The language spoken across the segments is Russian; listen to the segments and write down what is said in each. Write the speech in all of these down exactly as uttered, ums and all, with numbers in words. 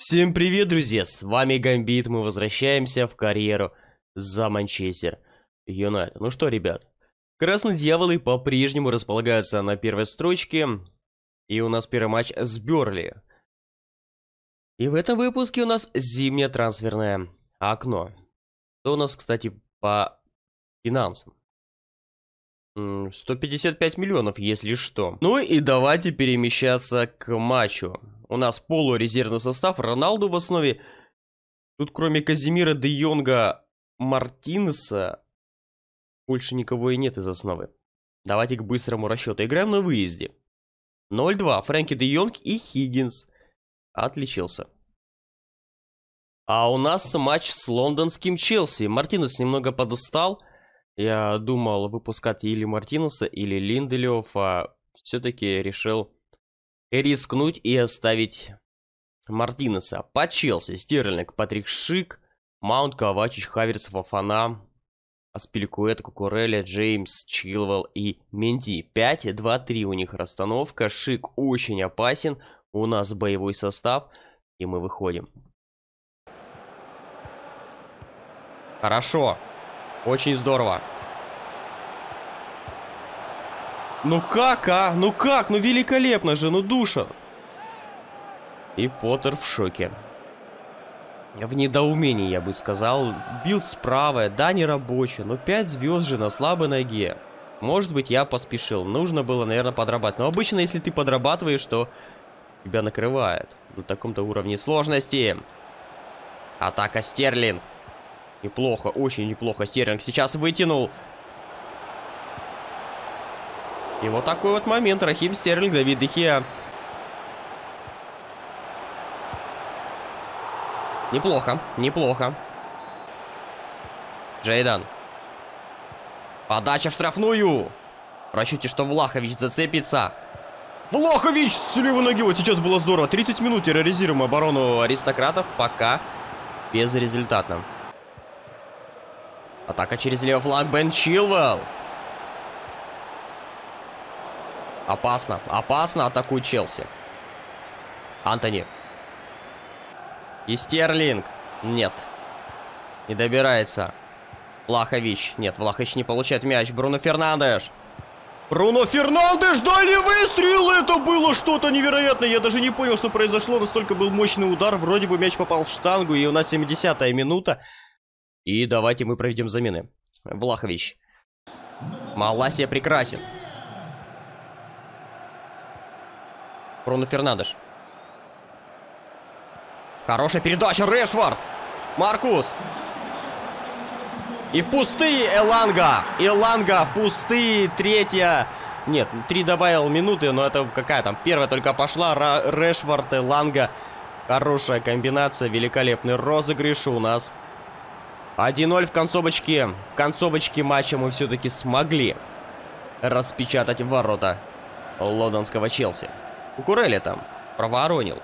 Всем привет, друзья! С вами Гамбит. Мы возвращаемся в карьеру за Манчестер Юнайтед. Ну что, ребят, Красные Дьяволы по-прежнему располагаются на первой строчке. И у нас первый матч с Бернли. И в этом выпуске у нас зимнее трансферное окно. Что у нас, кстати, по финансам? сто пятьдесят пять миллионов, если что. Ну и давайте перемещаться к матчу. У нас полурезервный состав, Роналду в основе. Тут кроме Казимира, Де Йонга, Мартинеса больше никого и нет из основы. Давайте к быстрому расчету. Играем на выезде. ноль два. Фрэнки Де Йонг и Хиггинс. Отличился. А у нас матч с лондонским Челси. Мартинес немного подустал. Я думал выпускать или Мартинеса, или Линделёфа. Все-таки решил рискнуть и оставить Мартинеса. По Челси: Стерлинг, Патрик Шик, Маунт, Ковачич, Хаверс, Фофана, Аспиликуэта, Кукурелли, Джеймс, Чилвелл и Менди. пять два три у них расстановка. Шик очень опасен. У нас боевой состав. И мы выходим. Хорошо. Очень здорово. Ну как, а? Ну как? Ну великолепно же, ну душа. И Поттер в шоке. В недоумении, я бы сказал. Бил справа, да, не рабочий. Но пять звезд же на слабой ноге. Может быть, я поспешил. Нужно было, наверное, подрабатывать. Но обычно, если ты подрабатываешь, то тебя накрывает. На таком-то уровне сложности. Атака Стерлинг. Неплохо, очень неплохо. Стерлинг сейчас вытянул. И вот такой вот момент. Рахим Стерлинг, Давид Де Геа. Неплохо, неплохо. Джейдан. Подача в штрафную. В расчете, что Влахович зацепится. Влахович с левой ноги. Вот сейчас было здорово. тридцать минут терроризируем оборону аристократов. Пока безрезультатно. Атака через левый фланг. Бен Чилвелл. Опасно, опасно атакует Челси. Антони. И Стерлинг. Нет. Не добирается. Влахович. Нет, Влахович не получает мяч. Бруно Фернандеш. Бруно Фернандеш. Дальний выстрел. Это было что-то невероятное. Я даже не понял, что произошло. Настолько был мощный удар. Вроде бы мяч попал в штангу. И у нас семидесятая минута. И давайте мы проведем замены. Влахович. Маласия прекрасен. Бруно Фернандеш. Хорошая передача. Решфорд. Маркус. И в пустые Эланга. Эланга в пустые. Третья. Нет, три добавил минуты, но это какая там? Первая только пошла. Решфорд, Эланга. Хорошая комбинация. Великолепный розыгрыш у нас. один ноль в концовочке. В концовочке матча мы все-таки смогли распечатать ворота лондонского Челси. Кукурелли там проворонил.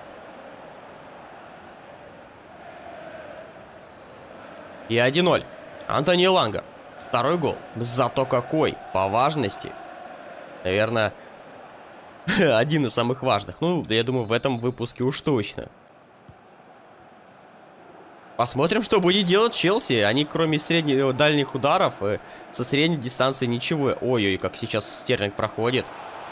И один ноль. Антони Эланга. Второй гол. Зато какой. По важности. Наверное, один из самых важных. Ну, я думаю, в этом выпуске уж точно. Посмотрим, что будет делать Челси. Они, кроме средних, дальних ударов, со средней дистанции ничего. Ой-ой, как сейчас Стерлинг проходит.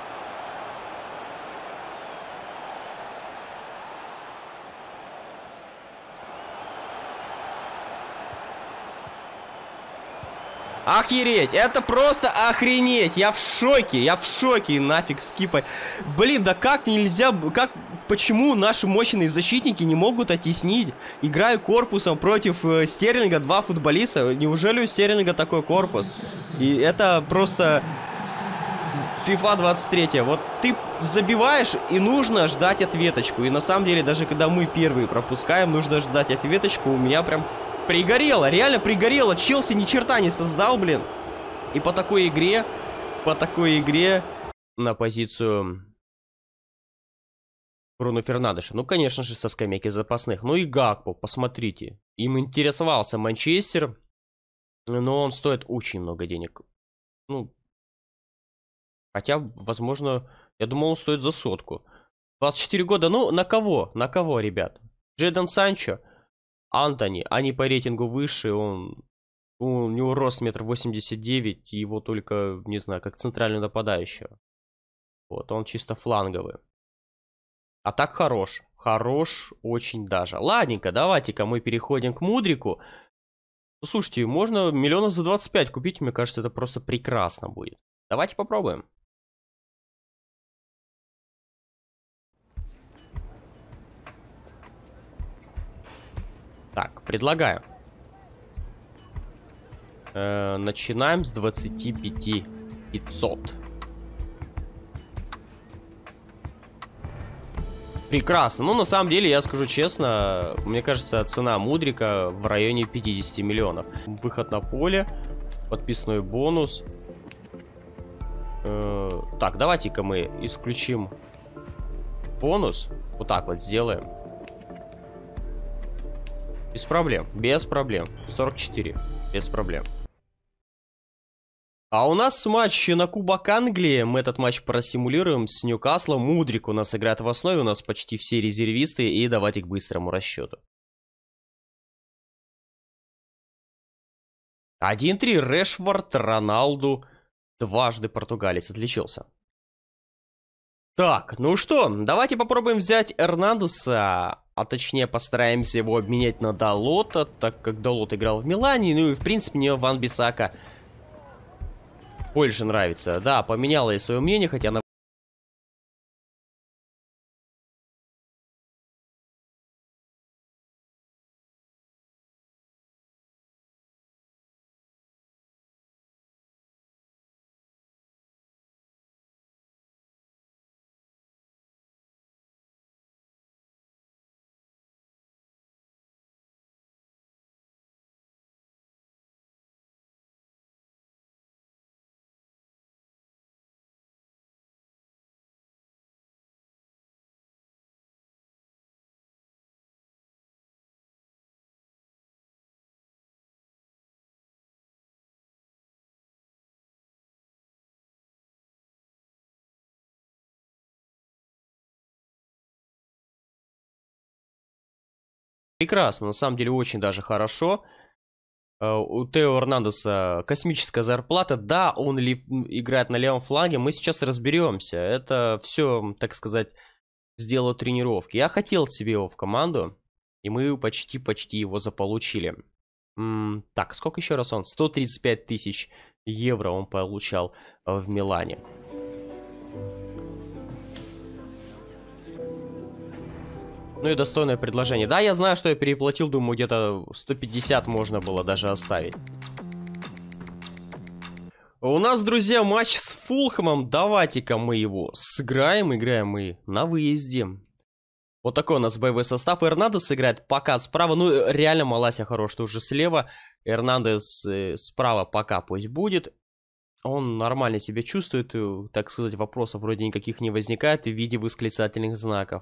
Охереть, это просто охренеть. Я в шоке, я в шоке. Нафиг скипать. Блин, да как нельзя, как, почему наши мощные защитники не могут оттеснить? Играю корпусом против э, Стерлинга, два футболиста. Неужели у Стерлинга такой корпус? И это просто FIFA двадцать три. Вот ты забиваешь, и нужно ждать ответочку. И на самом деле, даже когда мы первые пропускаем, нужно ждать ответочку. У меня прям... Пригорело, реально пригорело. Челси ни черта не создал, блин. И по такой игре, по такой игре на позицию Бруно Фернандеша. Ну, конечно же, со скамейки запасных. Ну и Гакпо, посмотрите. Им интересовался Манчестер, но он стоит очень много денег. Ну, хотя, возможно, я думал, он стоит за сотку. двадцать четыре года, ну, на кого? На кого, ребят? Джейдон Санчо, Антони, они по рейтингу выше, он... У него рост метр восемьдесят девять, и его только, не знаю, как центральный нападающего. Вот, он чисто фланговый. А так хорош. Хорош очень даже. Ладненько, давайте-ка мы переходим к Мудрику. Ну, слушайте, можно миллионов за двадцать пять купить, мне кажется, это просто прекрасно будет. Давайте попробуем. Так, предлагаю. Э, начинаем с двадцати пяти пятьсот. Прекрасно. Ну, на самом деле, я скажу честно, мне кажется, цена Мудрика в районе пятидесяти миллионов. Выход на поле, подписной бонус. Э, так, давайте-ка мы исключим бонус. Вот так вот сделаем. Без проблем, без проблем. сорок четыре, без проблем. А у нас матч на Кубок Англии. Мы этот матч просимулируем с Ньюкаслом. Мудрик у нас играет в основе. У нас почти все резервисты. И давайте к быстрому расчету. один три. Решфорд, Роналду. Дважды португалец отличился. Так, ну что, давайте попробуем взять Эрнандеса. А точнее постараемся его обменять на Далота, так как Далот играл в Милане. Ну и в принципе мне Ван-Бисака больше нравится. Да, поменяла я свое мнение, хотя она... Прекрасно, на самом деле очень даже хорошо. У Тео Эрнандеса космическая зарплата. Да, он ли играет на левом фланге, мы сейчас разберемся. Это все, так сказать, сделал тренировки. Я хотел себе его в команду, и мы почти-почти его заполучили. М-м, так, сколько еще раз он? сто тридцать пять тысяч евро он получал в Милане. Ну и достойное предложение. Да, я знаю, что я переплатил, думаю, где-то сто пятьдесят можно было даже оставить. У нас, друзья, матч с Фулхэмом. Давайте-ка мы его сыграем. Играем мы на выезде. Вот такой у нас боевой состав. Эрнандес играет пока справа. Ну, реально Малася хорош, что уже слева. Эрнандес э, справа пока пусть будет. Он нормально себя чувствует. Так сказать, вопросов вроде никаких не возникает в виде восклицательных знаков.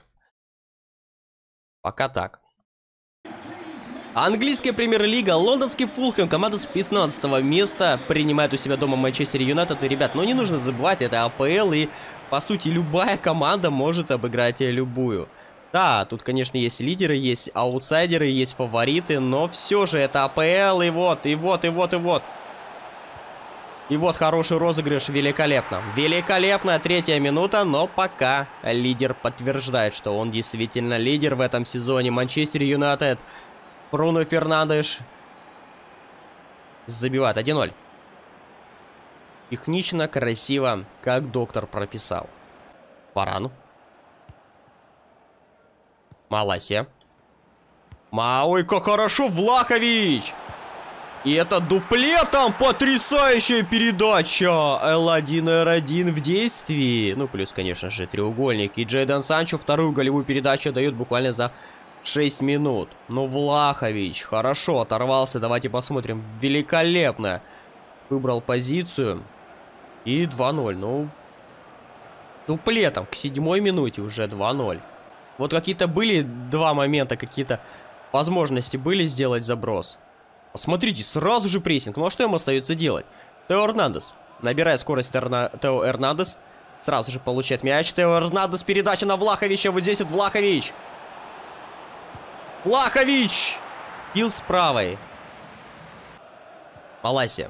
Пока так. Английская премьер-лига, лондонский Фулхэм, команда с пятнадцатого места принимает у себя дома Манчестер Юнайтед. И, ребят, ну не нужно забывать, это АПЛ, и, по сути, любая команда может обыграть любую. Да, тут, конечно, есть лидеры, есть аутсайдеры, есть фавориты, но все же это АПЛ, и вот, и вот, и вот, и вот. И вот хороший розыгрыш, великолепно. Великолепная третья минута, но пока лидер подтверждает, что он действительно лидер в этом сезоне. Манчестер Юнайтед. Бруно Фернандеш забивает один ноль. Технично, красиво, как доктор прописал. Варану. Маласия. Ой, как хорошо, Влахович! И это дуплетом потрясающая передача. эл один эр один в действии. Ну, плюс, конечно же, треугольник. И Джейдон Санчо вторую голевую передачу дает буквально за шесть минут. Ну, Влахович хорошо оторвался. Давайте посмотрим. Великолепно выбрал позицию. И два ноль. Ну, дуплетом к седьмой минуте уже два ноль. Вот какие-то были два момента, какие-то возможности были сделать заброс. Смотрите, сразу же прессинг. Ну а что ему остается делать? Тео Эрнандес. Набирает скорость Эрна... Тео Эрнандес. Сразу же получает мяч. Тео Эрнандес. Передача на Влаховича. Вот здесь вот Влахович. Влахович! Бил с правой. Малайсия.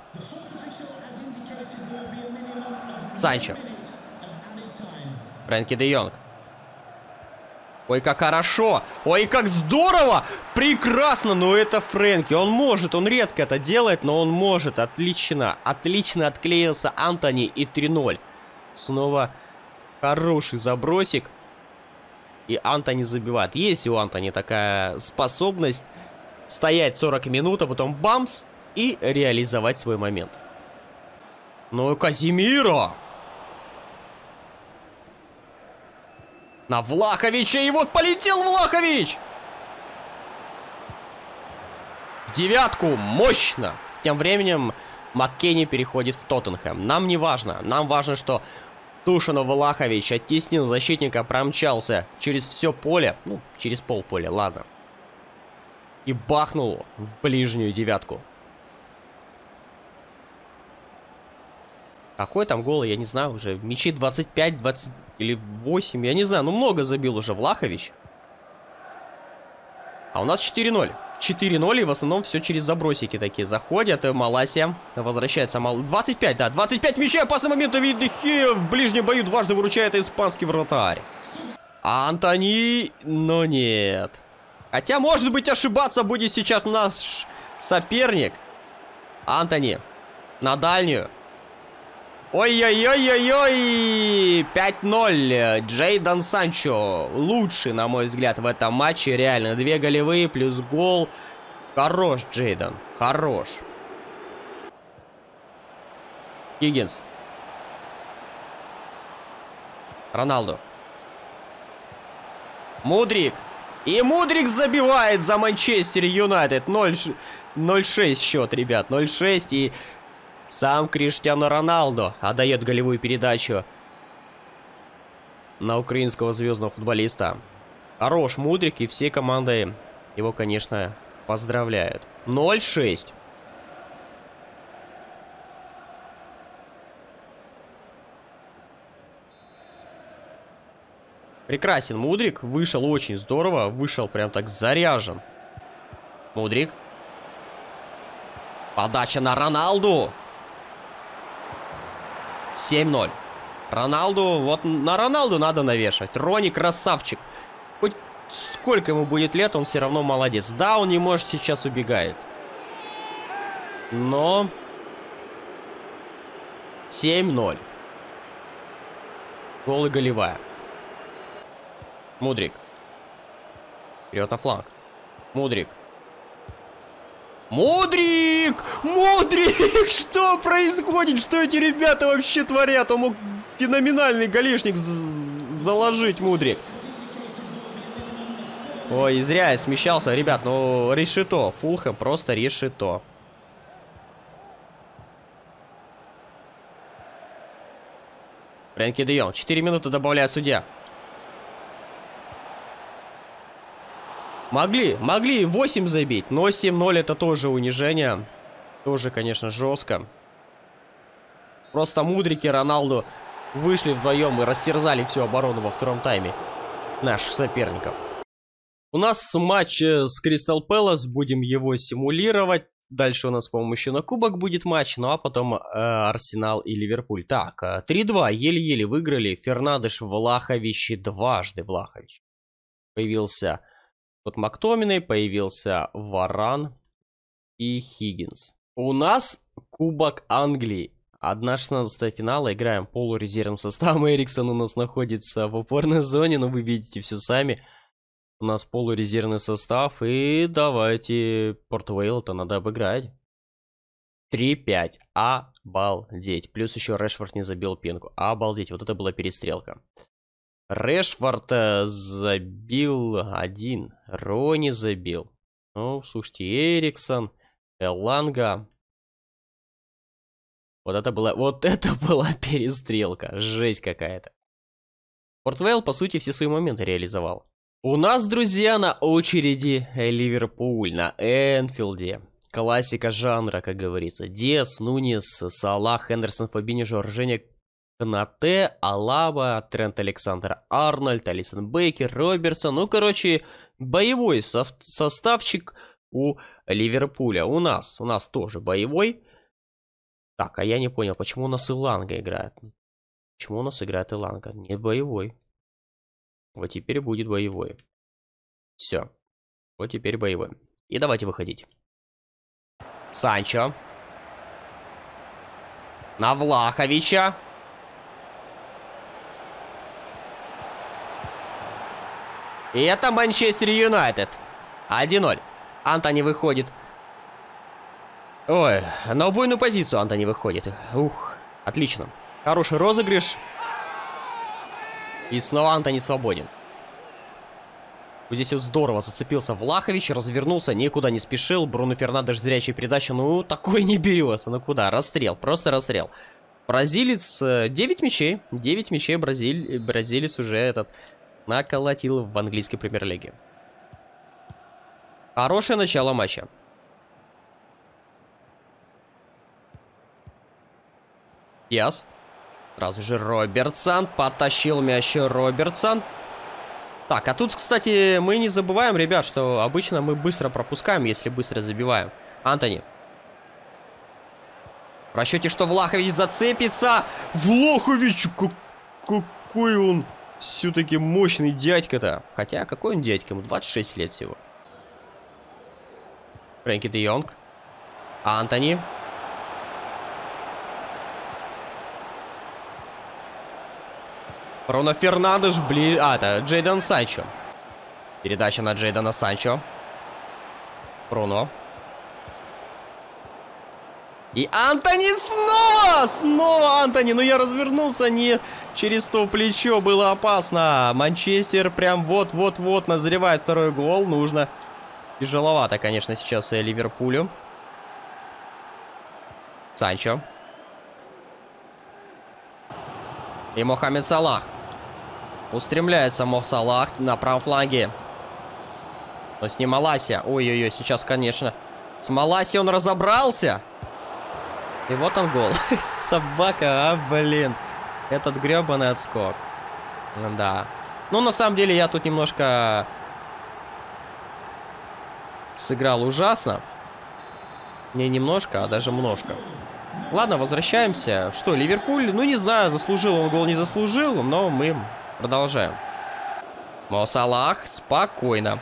Санчо. Фрэнки де Йонг. Ой, как хорошо! Ой, как здорово! Прекрасно! Но это Фрэнки. Он может, он редко это делает, но он может. Отлично. Отлично отклеился Антони и три ноль. Снова хороший забросик. И Антони забивает. Есть у Антони такая способность стоять сорок минут, а потом бамс и реализовать свой момент. Ну и Казимиро! На Влаховича, и вот полетел Влахович! В девятку, мощно! Тем временем Маккенни переходит в Тоттенхэм. Нам не важно, нам важно, что Душан Влахович оттеснил защитника, промчался через все поле, ну, через полполя, ладно. И бахнул в ближнюю девятку. Какой там гол, я не знаю уже. Мячи двадцать пять, двадцать или восемь, я не знаю. Ну, много забил уже Влахович. А у нас четыре ноль. четыре ноль, и в основном все через забросики такие заходят. И Малайсия возвращается. Мал... двадцать пять, да, двадцать пять мячей. Опасный момент. Давид де Геа в ближнем бою дважды выручает испанский вратарь. Антони, но нет. Хотя, может быть, ошибаться будет сейчас наш соперник. Антони на дальнюю. Ой-ой-ой-ой-ой! пять ноль. Джейдон Санчо лучший, на мой взгляд, в этом матче. Реально, две голевые плюс гол. Хорош, Джейдон. Хорош. Хиггинс. Роналду. Мудрик. И Мудрик забивает за Манчестер Юнайтед. ноль шесть счет, ребят. ноль шесть. И сам Криштиану Роналду отдает голевую передачу на украинского звездного футболиста. Хорош Мудрик, и все команды его, конечно, поздравляют. ноль шесть. Прекрасен Мудрик. Вышел очень здорово. Вышел прям так заряжен. Мудрик. Подача на Роналду. семь ноль. Роналду. Вот на Роналду надо навешать. Рони красавчик. Хоть сколько ему будет лет, он все равно молодец. Да, он не может, сейчас убегает. Но семь ноль. Гол и голевая. Мудрик. Вперед на фланг. Мудрик. Мудрик! Мудрик! Что происходит? Что эти ребята вообще творят? Он мог феноменальный голешник заложить, Мудрик. Ой, зря я смещался. Ребят, ну решето. Фулхэм просто решето. Фрэнки де Йонг. четыре минуты добавляет судья. Могли, могли восемь забить, но семь ноль это тоже унижение. Тоже, конечно, жестко. Просто Мудрик и Роналду вышли вдвоем и растерзали всю оборону во втором тайме наших соперников. У нас матч с Кристал Пэлас, будем его симулировать. Дальше у нас, по-моему, еще на кубок будет матч, ну а потом э, Арсенал и Ливерпуль. Так, э, три два, еле-еле выиграли. Фернандеш, Влахович и дважды Влахович. Появился... Вот Мактоминой, появился Варан и Хиггинс. У нас Кубок Англии. одна шестнадцатая финала. Играем полурезервным составом. Эриксон у нас находится в опорной зоне. Но вы видите все сами. У нас полурезервный состав. И давайте Порт Вейл-то надо обыграть. три пять. Обалдеть. Плюс еще Решфорд не забил пенку. Обалдеть. Вот это была перестрелка. Решфорд забил один. Рони забил. Ну, слушайте, Эриксон, Эланга. Вот это была, вот это была перестрелка. Жесть какая-то. Порт Вейл, по сути, все свои моменты реализовал. У нас, друзья, на очереди Ливерпуль на Энфилде. Классика жанра, как говорится. Диас, Нунес, Салах, Хендерсон, Фабиньо, Жоржиньо, Канате, Алаба, Трент Александр-Арнольд, Алисон Бейкер, Робертсон. Ну, короче, боевой со составчик у Ливерпуля. У нас, у нас тоже боевой. Так, а я не понял, почему у нас Иланга играет? Почему у нас играет Иланга? Не боевой. Вот теперь будет боевой. Все. Вот теперь боевой. И давайте выходить. Санчо. На Влаховича. И это Манчестер Юнайтед. один ноль. Антони выходит. Ой, на убойную позицию Антони выходит. Ух, отлично. Хороший розыгрыш. И снова Антони свободен. Вот здесь вот здорово зацепился Влахович, развернулся, никуда не спешил. Бруно Фернандеш зрячая передача, ну такой не берется. Ну куда? Расстрел, просто расстрел. Бразилец, девять мячей. девять мячей Бразиль... бразилец уже этот наколотил в английской премьер-лиге. Хорошее начало матча. Яс. Сразу же Робертсон. Потащил мяч Робертсон. Так, а тут, кстати, мы не забываем, ребят, что обычно мы быстро пропускаем, если быстро забиваем. Антони. В расчете, что Влахович зацепится. Влахович! Как, какой он все-таки мощный дядька-то. Хотя, какой он дядька? Ему двадцать шесть лет всего. Фрэнки де Йонг. Антони. Бруно Фернандеш, блин... А, это Джейдон Санчо. Передача на Джейдона Санчо. Бруно. И Антони снова! Снова Антони! Ну я развернулся не через то плечо. Было опасно. Манчестер прям вот-вот-вот назревает второй гол. Нужно... Тяжеловато, конечно, сейчас и Ливерпулю. Санчо. И Мохаммед Салах. Устремляется Мо Салах на правом фланге. Но с ним Маласия. Ой-ой-ой, сейчас, конечно. С Маласией он разобрался. И вот он гол. Собака, а, блин. Этот гребаный отскок. Да. Ну, на самом деле, я тут немножко сыграл ужасно. Не немножко, а даже множко. Ладно, возвращаемся. Что, Ливерпуль? Ну, не знаю, заслужил он гол, не заслужил, но мы продолжаем. Мо Салах, спокойно.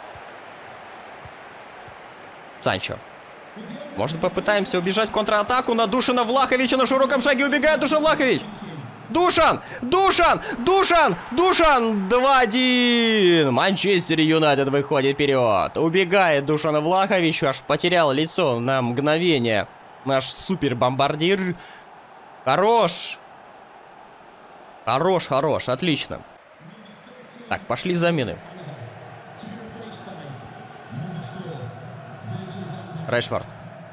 Санчо. Может, попытаемся убежать в контратаку на Душана Влаховича. На широком шаге убегает Душан Влахович. Душан! Душан! Душан! Душан! два-один! Манчестер Юнайтед выходит вперед. Убегает Душан Влахович. Аж потерял лицо на мгновение. Наш супер-бомбардир. Хорош. Хорош, хорош. Отлично. Так, пошли замены. Решфорд.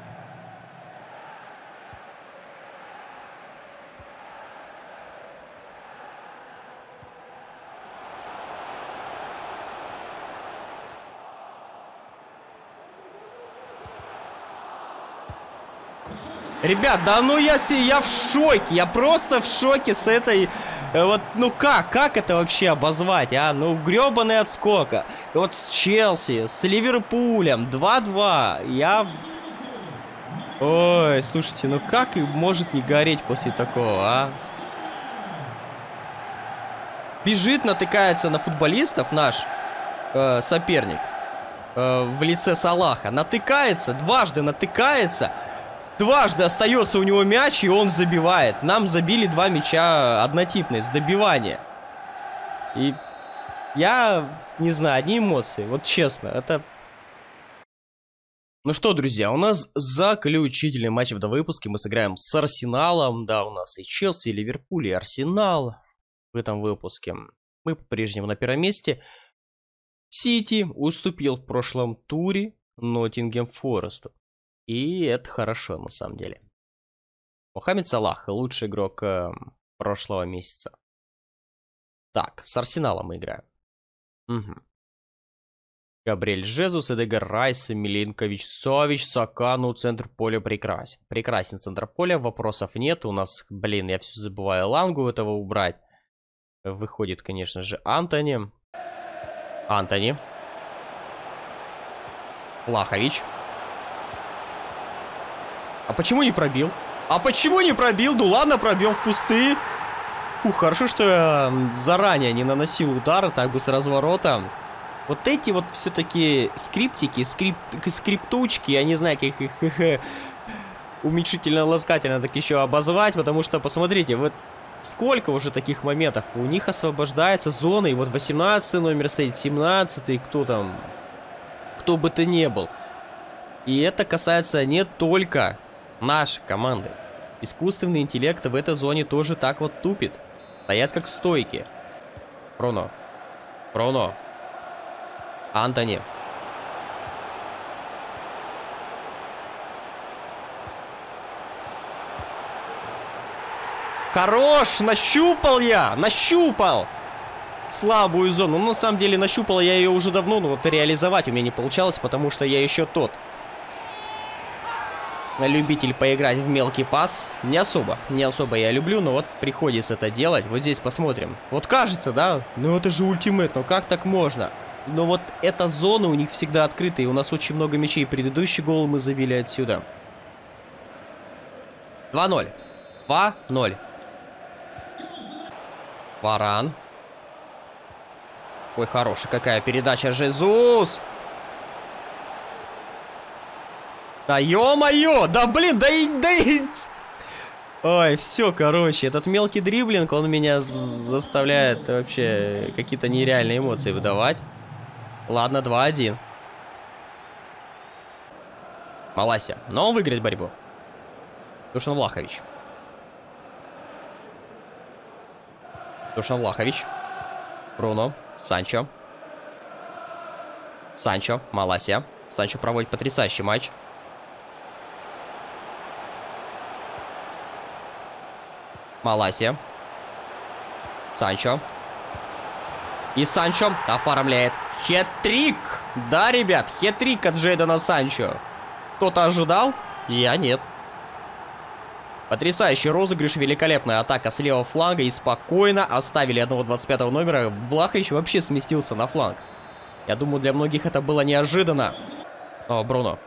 Ребят, да ну я, я в шоке. Я просто в шоке с этой... Вот, ну как? Как это вообще обозвать, а? Ну, гребаный отскока. Вот с Челси, с Ливерпулем. два-два. Я... Ой, слушайте, ну как может не гореть после такого, а? Бежит, натыкается на футболистов наш э, соперник. Э, в лице Салаха. Натыкается, дважды натыкается. Дважды остается у него мяч, и он забивает. Нам забили два мяча однотипные, с добивания. И я не знаю, одни эмоции. Вот честно, это... Ну что, друзья, у нас заключительный матч в этом выпуске. Мы сыграем с Арсеналом. Да, у нас и Челси, и Ливерпуль, и Арсенал в этом выпуске. Мы по-прежнему на первом месте. Сити уступил в прошлом туре Ноттингем Форесту. И это хорошо, на самом деле. Мохаммед Салах, лучший игрок э, прошлого месяца. Так, с Арсеналом мы играем. Угу. Габриэль Жезус, Эдегар Райс, Милинкович Сович, Сака, ну, центр поля прекрасен. Прекрасен центр поля, вопросов нет. У нас, блин, я все забываю Лангу этого убрать. Выходит, конечно же, Антони. Антони. Влахович. А почему не пробил? А почему не пробил? Ну ладно, пробил в пустые. Фух, хорошо, что я заранее не наносил удары, так бы с разворота. Вот эти вот все-таки скриптики, скрип... скриптучки, я не знаю, как их, их, их уменьшительно-ласкательно так еще обозвать, потому что, посмотрите, вот сколько уже таких моментов. У них освобождается зона, и вот восемнадцатый номер стоит, семнадцатый, кто там, кто бы то ни был. И это касается не только нашей команды. Искусственный интеллект в этой зоне тоже так вот тупит. Стоят как стойки. Бруно. Бруно. Антони. Хорош! Нащупал я! Нащупал! Слабую зону. Ну, на самом деле, нащупал я ее уже давно, но вот реализовать у меня не получалось, потому что я еще тот любитель поиграть в мелкий пас. Не особо, не особо я люблю, но вот приходится это делать. Вот здесь посмотрим. Вот кажется, да? Ну это же ультимейт, ну как так можно? Но вот эта зона у них всегда открыта, и у нас очень много мячей. Предыдущий гол мы забили отсюда. два ноль. два ноль. Варан. Ой, хорошая какая передача. Жезус! Да ё-моё! Да блин, да и... Да и... Ой, все, короче, этот мелкий дриблинг, он меня заставляет вообще какие-то нереальные эмоции выдавать. Ладно, два один. Маласия. Но он выиграет борьбу. Душан Влахович. Душан Влахович. Бруно. Санчо. Санчо. Маласия. Санчо проводит потрясающий матч. Маласия. Санчо. И Санчо оформляет хет-трик. Да, ребят, хет-трик от Джейдена Санчо. Кто-то ожидал? Я нет. Потрясающий розыгрыш, великолепная атака с левого фланга. И спокойно оставили одного двадцать пятого номера. Влахович вообще сместился на фланг. Я думаю, для многих это было неожиданно. О, Бруно.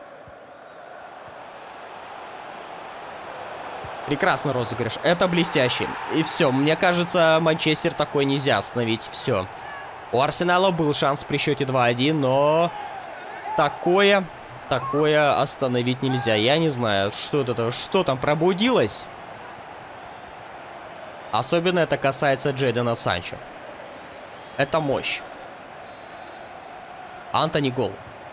Прекрасный розыгрыш. Это блестящий. И все. Мне кажется, Манчестер такой нельзя остановить. Все. У Арсенала был шанс при счете два один, но такое, такое остановить нельзя. Я не знаю, что это, что там пробудилось. Особенно это касается Джейдена Санчо. Это мощь. Антони гол.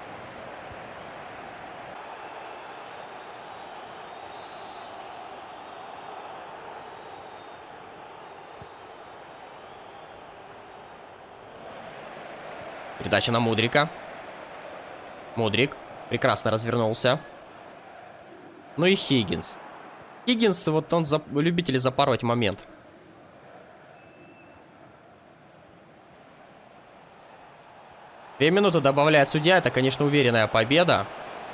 Передача на Мудрика. Мудрик прекрасно развернулся. Ну и Хиггинс. Хиггинс, вот он за... любитель запороть момент. Две минуты добавляет судья. Это, конечно, уверенная победа.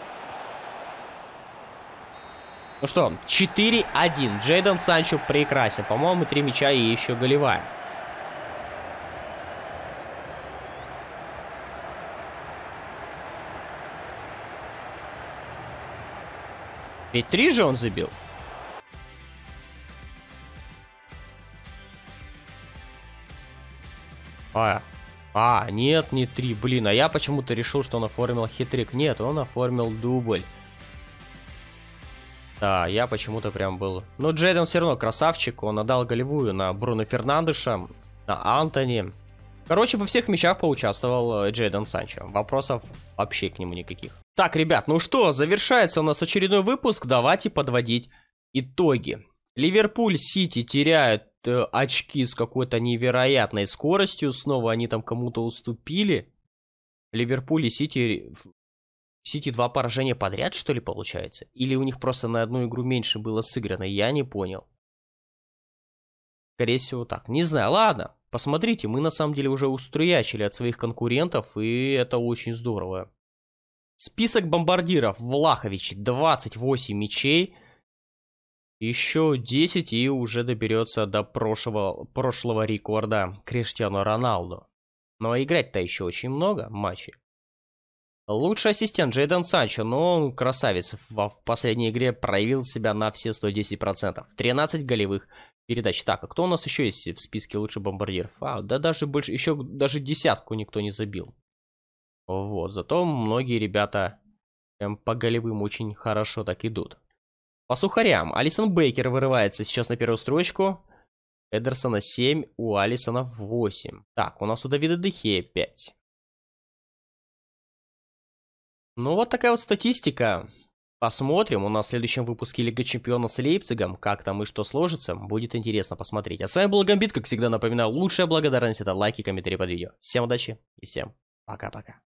Ну что, четыре один. Джейден Санчо прекрасен. По-моему, три мяча и еще голевая. Ведь три же он забил. А, а, нет, не три. Блин, а я почему-то решил, что он оформил хитрик. Нет, он оформил дубль. Да, я почему-то прям был... Но Джейден все равно красавчик. Он отдал голевую на Бруно Фернандеша, на Антони. Короче, во всех мячах поучаствовал Джейден Санчо. Вопросов вообще к нему никаких. Так, ребят, ну что, завершается у нас очередной выпуск. Давайте подводить итоги. Ливерпуль, Сити теряют э, очки с какой-то невероятной скоростью. Снова они там кому-то уступили. Ливерпуль и Сити... Сити два поражения подряд, что ли, получается? Или у них просто на одну игру меньше было сыграно? Я не понял. Скорее всего так. Не знаю, ладно. Посмотрите, мы на самом деле уже уструячили от своих конкурентов, и это очень здорово. Список бомбардиров. Влахович двадцать восемь мячей. Еще десять и уже доберется до прошлого, прошлого рекорда Криштиану Роналду. Но играть-то еще очень много матчей. Лучший ассистент Джейден Санчо, но он красавец. В последней игре проявил себя на все сто десять процентов. тринадцать голевых передач. Так, а кто у нас еще есть в списке лучших бомбардиров? А, да даже больше, еще даже десятку никто не забил. Вот, зато многие ребята прям по голевым очень хорошо так идут. По сухарям. Алисон Бейкер вырывается сейчас на первую строчку. Эдерсона семь, у Алисона восемь. Так, у нас у Давида Де Гея пять. Ну, вот такая вот статистика. Посмотрим. У нас в следующем выпуске Лига Чемпионов с Лейпцигом. Как там и что сложится, будет интересно посмотреть. А с вами был Гамбит, как всегда, напоминаю, лучшая благодарность — это лайки и комментарии под видео. Всем удачи и всем пока-пока.